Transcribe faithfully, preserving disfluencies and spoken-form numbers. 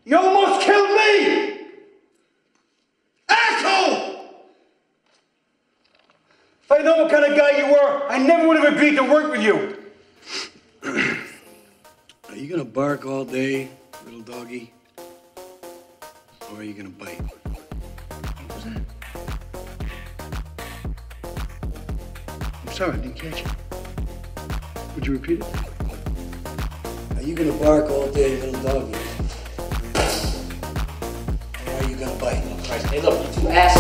You almost killed me! Asshole! If I know what kind of guy you were, I never would have agreed to work with you. Are you gonna bark all day, little doggy? Or are you gonna bite? What was that? I'm sorry, I didn't catch it. Would you repeat it? Are you gonna bark all day, little doggy? Or are you gonna bite? Hey, look, you two assholes.